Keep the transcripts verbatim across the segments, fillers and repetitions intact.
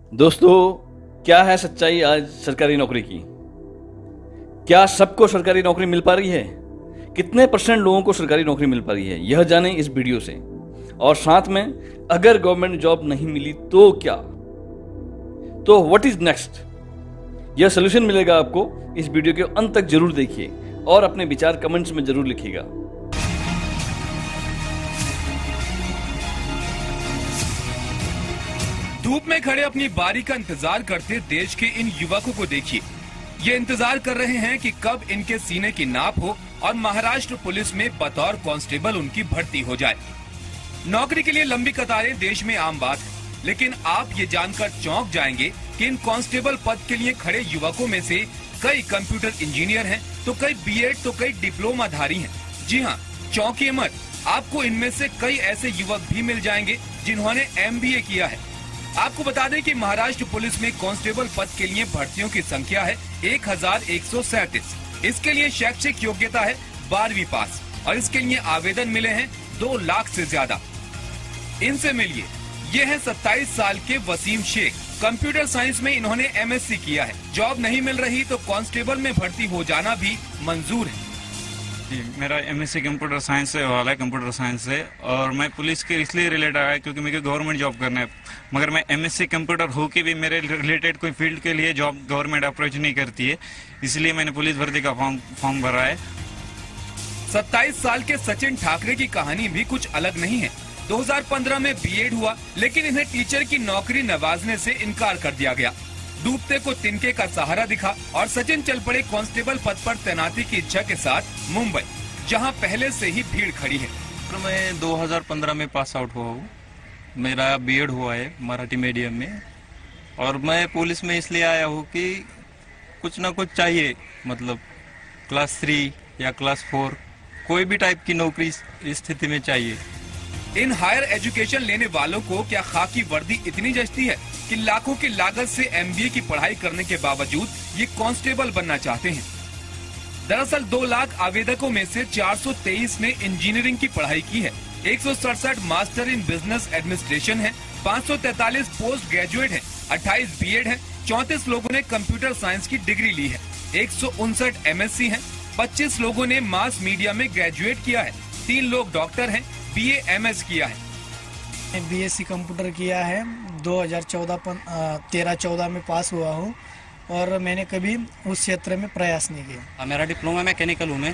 दोस्तों, क्या है सच्चाई आज सरकारी नौकरी की? क्या सबको सरकारी नौकरी मिल पा रही है? कितने परसेंट लोगों को सरकारी नौकरी मिल पा रही है, यह जानें इस वीडियो से। और साथ में, अगर गवर्नमेंट जॉब नहीं मिली तो क्या? तो व्हाट इज नेक्स्ट? यह सोल्यूशन मिलेगा आपको। इस वीडियो के अंत तक जरूर देखिए और अपने विचार कमेंट्स में जरूर लिखिएगा। धूप में खड़े अपनी बारी का इंतजार करते देश के इन युवकों को देखिए। ये इंतजार कर रहे हैं कि कब इनके सीने की नाप हो और महाराष्ट्र पुलिस में बतौर कांस्टेबल उनकी भर्ती हो जाए। नौकरी के लिए लंबी कतारें देश में आम बात है, लेकिन आप ये जानकर चौंक जाएंगे कि इन कांस्टेबल पद के लिए खड़े युवकों में से कई कंप्यूटर इंजीनियर हैं, तो कई बीएड, तो कई डिप्लोमाधारी हैं। जी हाँ, चौंकिए मत, आपको इनमें से कई ऐसे युवक भी मिल जाएंगे जिन्होंने एमबीए किया है। आपको बता दें कि महाराष्ट्र पुलिस में कांस्टेबल पद के लिए भर्तियों की संख्या है एक हजार एक सौ सैंतीस। इसके लिए शैक्षिक योग्यता है बारहवीं पास और इसके लिए आवेदन मिले हैं दो लाख से ज्यादा। इनसे मिलिए, ये है सत्ताईस साल के वसीम शेख। कंप्यूटर साइंस में इन्होंने एमएससी किया है। जॉब नहीं मिल रही तो कांस्टेबल में भर्ती हो जाना भी मंजूर है। जी, मेरा एमएससी कंप्यूटर साइंस से वाला है, कंप्यूटर साइंस से, और मैं पुलिस के इसलिए रिलेटेड आया क्योंकि मुझे गवर्नमेंट जॉब करना है। मगर मैं एमएससी कंप्यूटर हो के भी मेरे रिलेटेड कोई फील्ड के लिए जॉब गवर्नमेंट अप्रोच नहीं करती है, इसलिए मैंने पुलिस भर्ती का फॉर्म फॉर्म भरा है। सत्ताईस साल के सचिन ठाकरे की कहानी भी कुछ अलग नहीं है। दो हज़ार पंद्रह में बीएड हुआ, लेकिन इन्हें टीचर की नौकरी नवाजने से इनकार कर दिया गया। डूबते को तिनके का सहारा दिखा और सचिन चल पड़े कांस्टेबल पद पर तैनाती की इच्छा के साथ मुंबई, जहां पहले से ही भीड़ खड़ी है। तो मैं दो हज़ार पंद्रह में पास आउट हुआ हूँ। मेरा बीएड हुआ है मराठी मीडियम में, और मैं पुलिस में इसलिए आया हूँ कि कुछ ना कुछ चाहिए, मतलब क्लास थ्री या क्लास फोर कोई भी टाइप की नौकरी इस स्थिति में चाहिए। इन हायर एजुकेशन लेने वालों को क्या खाकी वर्दी इतनी जचती है कि लाखों की लागत से एमबीए की पढ़ाई करने के बावजूद ये कांस्टेबल बनना चाहते हैं? दरअसल दो लाख आवेदकों में से चार सौ तेईस ने इंजीनियरिंग की पढ़ाई की है, एक सौ सड़सठ मास्टर इन बिजनेस एडमिनिस्ट्रेशन है, पाँच सौ तैतालीस पोस्ट ग्रेजुएट है, अट्ठाईस बीएड है, चौंतीस लोगों ने कंप्यूटर साइंस की डिग्री ली है, एक सौ उनसठ एमएससी है, पच्चीस लोगों ने मास मीडिया में ग्रेजुएट किया है, तीन लोग डॉक्टर हैं, बीए एमएस किया है। बीएससी कंप्यूटर किया है, दो हज़ार चौदह तेरह चौदह में पास हुआ हूँ और मैंने कभी उस क्षेत्र में प्रयास नहीं किया। मेरा डिप्लोमा मैकेनिकल हूँ मैं।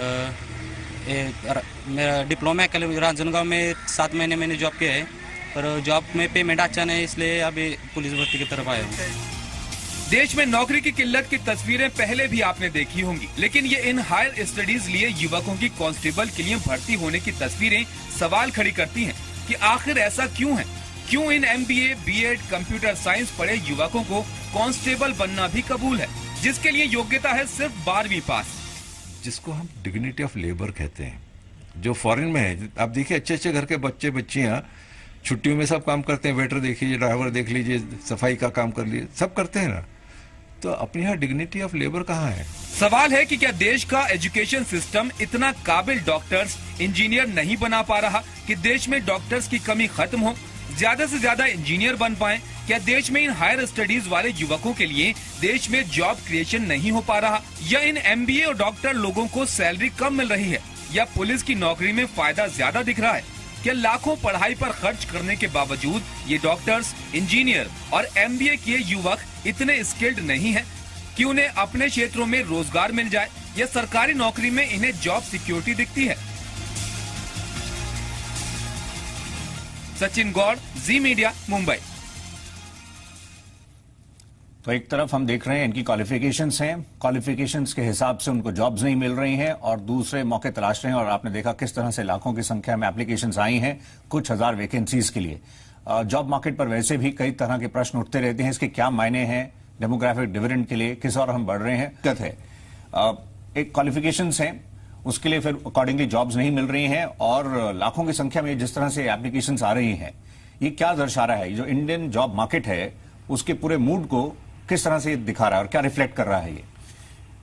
मेरा डिप्लोमा राजनांदगांव में सात महीने मैंने जॉब किया है, पर जॉब में पेमेंट अच्छा नहीं, इसलिए अभी पुलिस भर्ती की तरफ आया हूँ। देश में नौकरी की किल्लत की तस्वीरें पहले भी आपने देखी होंगी, लेकिन ये इन हायर स्टडीज लिए युवकों की कांस्टेबल के लिए भर्ती होने की तस्वीरें सवाल खड़ी करती हैं कि आखिर ऐसा क्यों है? क्यों इन एमबीए, बीएड, कंप्यूटर साइंस पढ़े युवकों को कांस्टेबल बनना भी कबूल है, जिसके लिए योग्यता है सिर्फ बारहवीं पास, जिसको हम डिग्निटी ऑफ लेबर कहते हैं, जो फॉरेन में है। आप देखिए, अच्छे अच्छे घर के बच्चे बच्चियां छुट्टियों में सब काम करते हैं। वेटर देखिए, ड्राइवर देख लीजिए, सफाई का काम कर लीजिए, सब करते हैं ना। तो अपने यहाँ डिग्निटी ऑफ लेबर कहाँ है? सवाल है कि क्या देश का एजुकेशन सिस्टम इतना काबिल डॉक्टर्स, इंजीनियर नहीं बना पा रहा कि देश में डॉक्टर्स की कमी खत्म हो, ज्यादा से ज्यादा इंजीनियर बन पाए? क्या देश में इन हायर स्टडीज वाले युवकों के लिए देश में जॉब क्रिएशन नहीं हो पा रहा, या इन एमबीए और डॉक्टर लोगों को सैलरी कम मिल रही है, या पुलिस की नौकरी में फायदा ज्यादा दिख रहा है? क्या लाखों पढ़ाई पर खर्च करने के बावजूद ये डॉक्टर्स, इंजीनियर और एमबीए किए युवक इतने स्किल्ड नहीं हैं कि उन्हें अपने क्षेत्रों में रोजगार मिल जाए, या सरकारी नौकरी में इन्हें जॉब सिक्योरिटी दिखती है? सचिन गौड़, जी मीडिया, मुंबई। तो एक तरफ हम देख रहे हैं इनकी क्वालिफिकेशंस हैं, क्वालिफिकेशंस के हिसाब से उनको जॉब्स नहीं मिल रही हैं और दूसरे मौके तलाश रहे हैं। और आपने देखा किस तरह से लाखों की संख्या में एप्लीकेशंस आई हैं कुछ हजार वैकेंसीज के लिए। जॉब मार्केट पर वैसे भी कई तरह के प्रश्न उठते रहते हैं, इसके क्या मायने हैं डेमोग्राफिक डिविडेंड के लिए, किस और हम बढ़ रहे हैं, दिक्कत है। एक क्वालिफिकेशंस हैं, उसके लिए फिर अकॉर्डिंगली जॉब्स नहीं मिल रही हैं और लाखों की संख्या में जिस तरह से एप्लीकेशंस आ रही हैं, ये क्या दर्शा रहा है? जो इंडियन जॉब मार्केट है उसके पूरे मूड को किस तरह से दिखा रहा है और क्या रिफ्लेक्ट कर रहा है ये?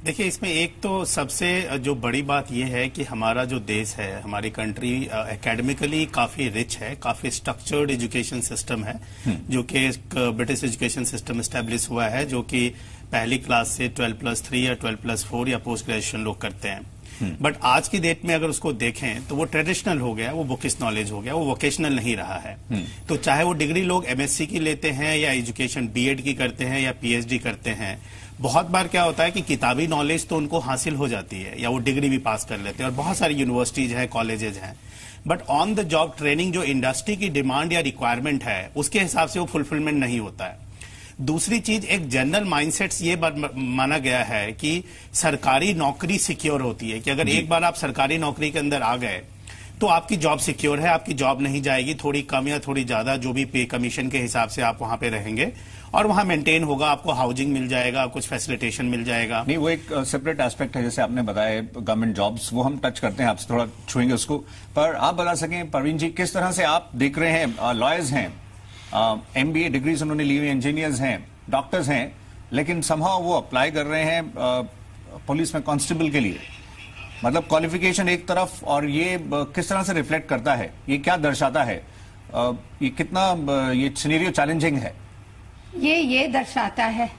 देखिए, इसमें एक तो सबसे जो बड़ी बात यह है कि हमारा जो देश है, हमारी कंट्री एकेडमिकली काफी रिच है, काफी स्ट्रक्चर्ड एजुकेशन सिस्टम है, जो कि ब्रिटिश एजुकेशन सिस्टम एस्टेब्लिश हुआ है, जो कि पहली क्लास से ट्वेल्व प्लस थ्री या ट्वेल्व प्लस फोर या पोस्ट ग्रेजुएशन लोग करते हैं। बट आज की डेट में अगर उसको देखें तो वो ट्रेडिशनल हो गया, वो बुकिश नॉलेज हो गया, वो वोकेशनल नहीं रहा है। तो चाहे वो डिग्री लोग एमएससी की लेते हैं या एजुकेशन बीएड की करते हैं या पीएचडी करते हैं, बहुत बार क्या होता है कि किताबी नॉलेज तो उनको हासिल हो जाती है या वो डिग्री भी पास कर लेते हैं, और बहुत सारी यूनिवर्सिटीज हैं, कॉलेजेज हैं, but on the job training जो इंडस्ट्री की डिमांड या रिक्वायरमेंट है उसके हिसाब से वो फुलफिलमेंट नहीं होता है। दूसरी चीज, एक जनरल माइंडसेट ये माना गया है कि सरकारी नौकरी सिक्योर होती है, कि अगर एक बार आप सरकारी नौकरी के अंदर आ गए तो आपकी जॉब सिक्योर है, आपकी जॉब नहीं जाएगी, थोड़ी कम या थोड़ी ज्यादा जो भी पे कमीशन के हिसाब से आप वहां पे रहेंगे और वहां मेंटेन होगा, आपको हाउसिंग मिल जाएगा, कुछ फैसिलिटेशन मिल जाएगा। नहीं, वो एक सेपरेट एस्पेक्ट है, जैसे आपने बताया गवर्नमेंट जॉब्स, वो हम टच करते हैं, आपसे थोड़ा छुएंगे उसको। पर आप बता सकें परवीन जी, किस तरह से आप देख रहे हैं, लॉयर्स हैं, एमबीए डिग्रीज उन्होंने ली हुई, इंजीनियर्स हैं, डॉक्टर्स हैं, लेकिन समहाउ वो अप्लाई कर रहे हैं पुलिस में कांस्टेबल के लिए, मतलब क्वालिफिकेशन एक तरफ, और ये किस तरह से रिफ्लेक्ट करता है, ये क्या दर्शाता है, ये कितना ये सिनेरियो चैलेंजिंग है? ये ये दर्शाता है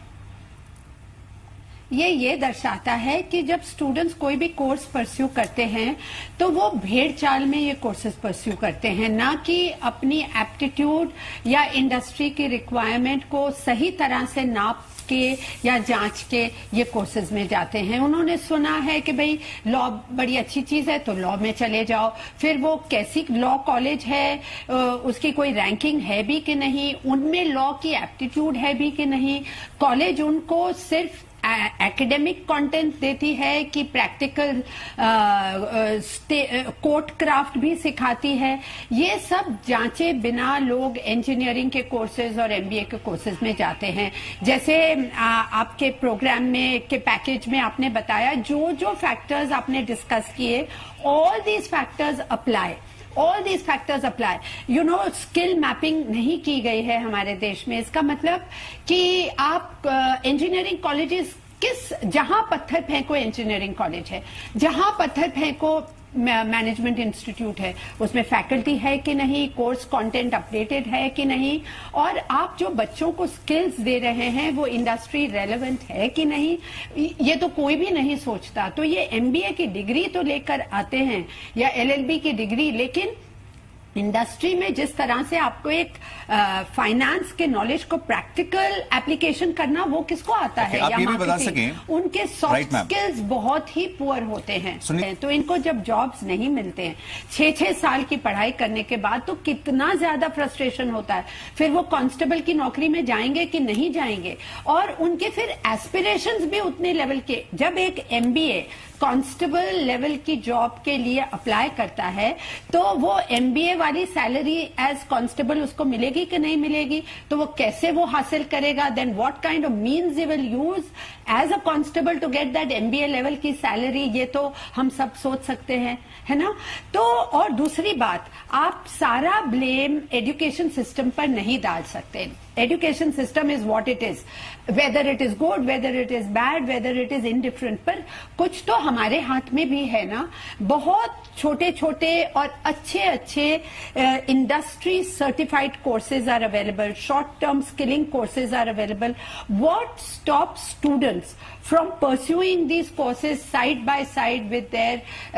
ये ये दर्शाता है कि जब स्टूडेंट्स कोई भी कोर्स परस्यू करते हैं तो वो भेड़ चाल में ये कोर्सेज परस्यू करते हैं, ना कि अपनी एप्टीट्यूड या इंडस्ट्री की रिक्वायरमेंट को सही तरह से नाप के या जांच के ये कोर्सेज में जाते हैं। उन्होंने सुना है कि भाई लॉ बड़ी अच्छी चीज है तो लॉ में चले जाओ, फिर वो कैसी लॉ कॉलेज है, उसकी कोई रैंकिंग है भी कि नहीं, उनमें लॉ की एप्टीट्यूड है भी कि नहीं, कॉलेज उनको सिर्फ एकेडमिक कंटेंट देती है कि प्रैक्टिकल कोर्ट क्राफ्ट भी सिखाती है, ये सब जांचे बिना लोग इंजीनियरिंग के कोर्सेज और एमबीए के कोर्सेज में जाते हैं। जैसे आ, आपके प्रोग्राम में के पैकेज में आपने बताया, जो जो फैक्टर्स आपने डिस्कस किए, all these factors apply all these factors apply you know skill mapping नहीं की गई है हमारे देश में। इसका मतलब कि आप इंजीनियरिंग कॉलेजेस किस, जहां पत्थर फेंको इंजीनियरिंग कॉलेज है, जहां पत्थर फेंको मैनेजमेंट इंस्टीट्यूट है, उसमें फैकल्टी है कि नहीं, कोर्स कंटेंट अपडेटेड है कि नहीं, और आप जो बच्चों को स्किल्स दे रहे हैं वो इंडस्ट्री रेलेवेंट है कि नहीं, ये तो कोई भी नहीं सोचता। तो ये एमबीए की डिग्री तो लेकर आते हैं या एलएलबी की डिग्री, लेकिन इंडस्ट्री में जिस तरह से आपको एक फाइनेंस के नॉलेज को प्रैक्टिकल एप्लीकेशन करना, वो किसको आता okay, है आप या ये भी बता सकें, उनके सॉफ्ट स्किल्स बहुत ही पुअर होते हैं। तो इनको जब जॉब्स नहीं मिलते हैं छह छह साल की पढ़ाई करने के बाद, तो कितना ज्यादा फ्रस्ट्रेशन होता है। फिर वो कांस्टेबल की नौकरी में जाएंगे कि नहीं जाएंगे, और उनके फिर एस्पिरेशंस भी उतने लेवल के। जब एक एमबीए कांस्टेबल लेवल की जॉब के लिए अप्लाई करता है तो वो एमबीए वाली सैलरी एज कांस्टेबल उसको मिलेगी कि नहीं मिलेगी, तो वो कैसे वो हासिल करेगा, then what kind of means he will use as a constable to get that MBA level की सैलरी, ये तो हम सब सोच सकते हैं, है ना। तो और दूसरी बात, आप सारा ब्लेम एजुकेशन सिस्टम पर नहीं डाल सकते। Education system is what it is, whether it is good, whether it is bad, whether it is indifferent, पर कुछ तो हमारे हाथ में भी है ना। बहुत छोटे छोटे और अच्छे अच्छे industry certified courses are available, short term skilling courses are available. What stop students from pursuing these courses side by side with their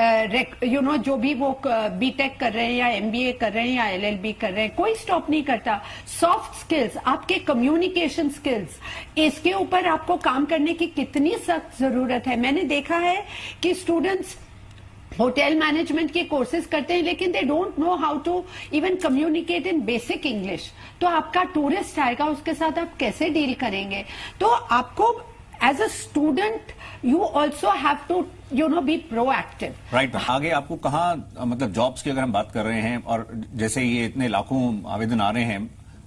uh, you know जो भी वो बीटेक कर रहे हैं या एमबीए कर रहे हैं या एलएलबी कर रहे हैं, कोई स्टॉप नहीं करता। सॉफ्ट स्किल्स, आपके कम्युनिकेशन स्किल्स, इसके ऊपर आपको काम करने की कितनी सख्त जरूरत है। मैंने देखा है कि स्टूडेंट्स होटल मैनेजमेंट के कोर्सेज करते हैं लेकिन they don't know how to even communicate in basic English. तो आपका टूरिस्ट आएगा, उसके साथ आप कैसे डील करेंगे? तो आपको as a student you also have to you know be proactive. Right. आगे आपको कहाँ, मतलब जॉब्स की अगर हम बात कर रहे हैं, और जैसे ये इतने लाखों आवेदन आ रहे हैं,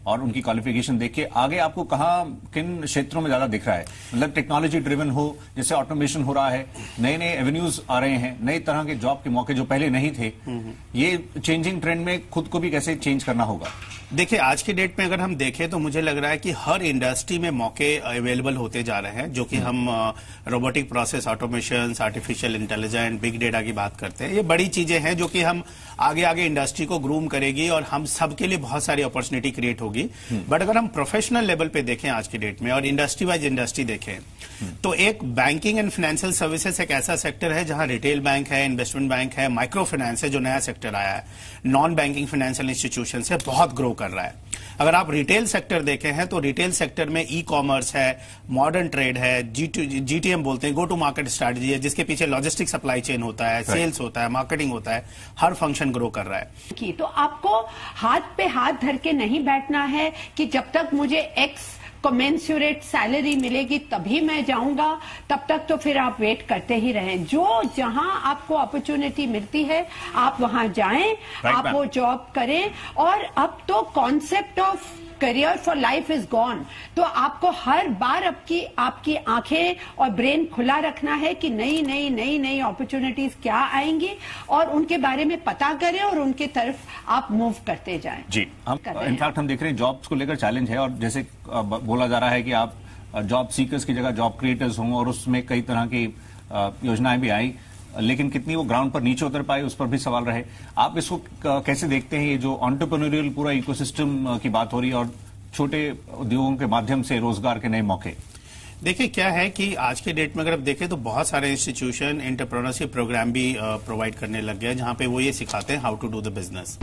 और उनकी क्वालिफिकेशन देख के आगे आपको कहाँ किन क्षेत्रों में ज्यादा दिख रहा है? मतलब टेक्नोलॉजी ड्रिवन हो, जैसे ऑटोमेशन हो रहा है, नए नए एवेन्यूज आ रहे हैं, नई तरह के जॉब के मौके जो पहले नहीं थे, ये चेंजिंग ट्रेंड में खुद को भी कैसे चेंज करना होगा? देखिए, आज की डेट में अगर हम देखें तो मुझे लग रहा है कि हर इंडस्ट्री में मौके अवेलेबल होते जा रहे हैं, जो कि हम robotic process automation, artificial intelligence, big data की बात करते हैं। ये बड़ी चीजें हैं जो कि हम आगे आगे इंडस्ट्री को ग्रूम करेगी और हम सबके लिए बहुत सारी अपॉर्चुनिटी क्रिएट होगी। बट अगर हम प्रोफेशनल लेवल पे देखें आज की डेट में और इंडस्ट्री वाइज इंडस्ट्री देखें, तो एक बैंकिंग एंड फाइनेंशियल सर्विसेज एक ऐसा सेक्टर है जहां रिटेल बैंक है, इन्वेस्टमेंट बैंक है, माइक्रो फाइनेंस है जो नया सेक्टर आया है, नॉन बैंकिंग फाइनेंशियल इंस्टीट्यूशन से बहुत ग्रो कर रहा है। अगर आप रिटेल सेक्टर देखें हैं तो रिटेल सेक्टर में ई कॉमर्स है, मॉडर्न ट्रेड है, जीटीएम बोलते हैं, गो टू मार्केट स्ट्रैटेजी है, जिसके पीछे लॉजिस्टिक सप्लाई चेन होता है, सेल्स होता है, मार्केटिंग होता है, हर फंक्शन ग्रो कर रहा है। की तो आपको हाथ पे हाथ धर के नहीं बैठना है कि जब तक मुझे एक्स कमेंसुरेट सैलरी मिलेगी तभी मैं जाऊंगा, तब तक तो फिर आप वेट करते ही रहें। जो जहां आपको अपॉर्चुनिटी मिलती है आप वहां जाएं, आप वो जॉब करें। और अब तो concept of career for life is gone, तो आपको हर बार आपकी आपकी आंखें और ब्रेन खुला रखना है कि नई नई नई नई अपॉर्चुनिटीज क्या आएंगी और उनके बारे में पता करें और उनके तरफ आप मूव करते जाएं। जी, हम इनफैक्ट हम देख रहे हैं जॉब्स को लेकर चैलेंज है, और जैसे बोला जा रहा है कि आप जॉब सीकर्स की जगह जॉब क्रिएटर्स हों, और उसमें कई तरह की योजनाएं भी आई, लेकिन कितनी वो ग्राउंड पर नीचे उतर पाए उस पर भी सवाल रहे। आप इसको कैसे देखते हैं, ये जो एंटरप्रेन्योरियल पूरा इकोसिस्टम की बात हो रही है और छोटे उद्योगों के माध्यम से रोजगार के नए मौके? देखिए, क्या है कि आज के डेट में अगर आप देखें तो बहुत सारे इंस्टीट्यूशन एंटरप्रेन्योरशिप प्रोग्राम भी प्रोवाइड करने लग गए, जहां पे वो ये सिखाते हैं how to do the business.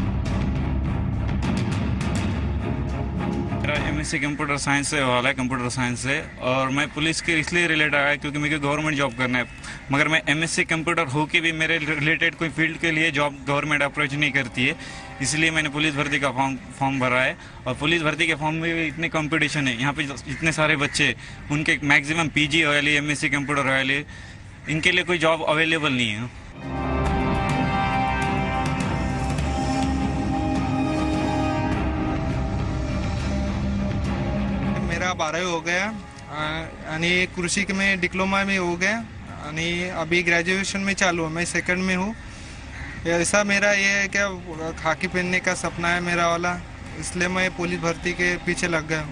मेरा एमएससी कंप्यूटर साइंस से वाला है, कंप्यूटर साइंस से, और मैं पुलिस के इसलिए रिलेटेड आया क्योंकि मुझे गवर्नमेंट जॉब करना है। मगर मैं एमएससी कंप्यूटर हो के भी मेरे रिलेटेड कोई फील्ड के लिए जॉब गवर्नमेंट अप्रोच नहीं करती है, इसलिए मैंने पुलिस भर्ती का फॉर्म फॉर्म भरा है। और पुलिस भर्ती के फॉर्म में भी इतने कंपटीशन है, यहाँ पे इतने सारे बच्चे, उनके मैक्सिमम पीजी वाले, एमएससी कंप्यूटर वाले, इनके लिए कोई जॉब अवेलेबल नहीं है। मेरा बारावी हो गया आणि कृषी में डिप्लोमा में हो गया आणि अभी ग्रेजुएशन में चालू है, मैं सेकंड में हूँ। ऐसा मेरा ये है क्या, खाकी पहनने का सपना है मेरा वाला, इसलिए मैं पुलिस भर्ती के पीछे लग गया हूँ।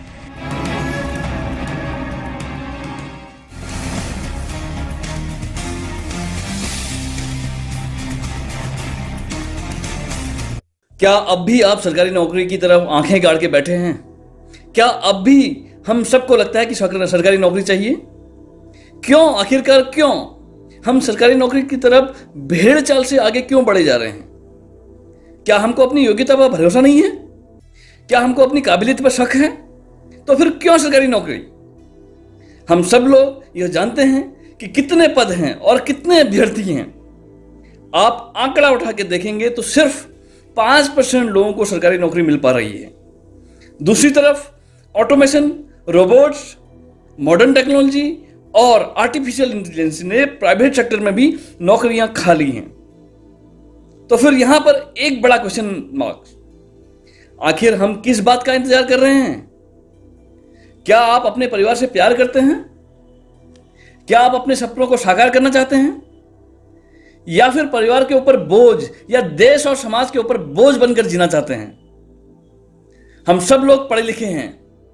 क्या अब भी आप सरकारी नौकरी की तरफ आंखें गाड़ के बैठे हैं? क्या अब भी हम सबको लगता है कि सरकारी नौकरी चाहिए? क्यों, आखिरकार क्यों हम सरकारी नौकरी की तरफ भेड़ चाल से आगे क्यों बढ़े जा रहे हैं? क्या हमको अपनी योग्यता पर भरोसा नहीं है? क्या हमको अपनी काबिलियत पर शक है? तो फिर क्यों सरकारी नौकरी? हम सब लोग यह जानते हैं कि कितने पद हैं और कितने अभ्यर्थी हैं। आप आंकड़ा उठा के देखेंगे तो सिर्फ पांच परसेंट लोगों को सरकारी नौकरी मिल पा रही है। दूसरी तरफ ऑटोमेशन, रोबोट्स, मॉडर्न टेक्नोलॉजी और आर्टिफिशियल इंटेलिजेंस ने प्राइवेट सेक्टर में भी नौकरियां खा ली हैं। तो फिर यहां पर एक बड़ा क्वेश्चन मार्क, आखिर हम किस बात का इंतजार कर रहे हैं? क्या आप अपने परिवार से प्यार करते हैं? क्या आप अपने सपनों को साकार करना चाहते हैं? या फिर परिवार के ऊपर बोझ या देश और समाज के ऊपर बोझ बनकर जीना चाहते हैं? हम सब लोग पढ़े लिखे हैं।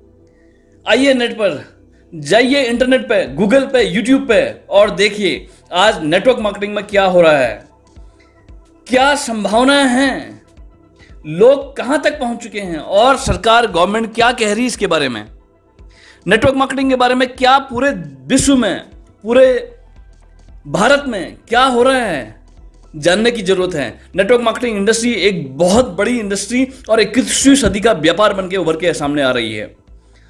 आइए नेट पर जाइए, इंटरनेट पे, गूगल पे, यूट्यूब पे, और देखिए आज नेटवर्क मार्केटिंग में क्या हो रहा है, क्या संभावनाएं हैं, लोग कहां तक पहुंच चुके हैं और सरकार, गवर्नमेंट क्या कह रही है इसके बारे में। नेटवर्क मार्केटिंग के बारे में क्या पूरे विश्व में, पूरे भारत में क्या हो रहा है, जानने की जरूरत है। नेटवर्क मार्केटिंग इंडस्ट्री एक बहुत बड़ी इंडस्ट्री और इक्कीसवीं सदी का व्यापार बनकर उभर के सामने आ रही है।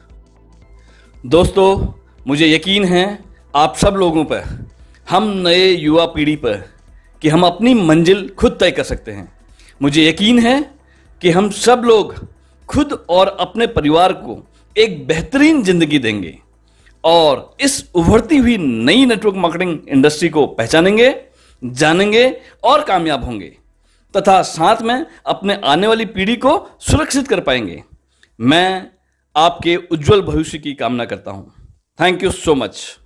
दोस्तों, मुझे यकीन है आप सब लोगों पर, हम नए युवा पीढ़ी पर, कि हम अपनी मंजिल खुद तय कर सकते हैं। मुझे यकीन है कि हम सब लोग खुद और अपने परिवार को एक बेहतरीन जिंदगी देंगे और इस उभरती हुई नई नेटवर्क मार्केटिंग इंडस्ट्री को पहचानेंगे, जानेंगे और कामयाब होंगे, तथा साथ में अपने आने वाली पीढ़ी को सुरक्षित कर पाएंगे। मैं आपके उज्जवल भविष्य की कामना करता हूं। Thank you so much.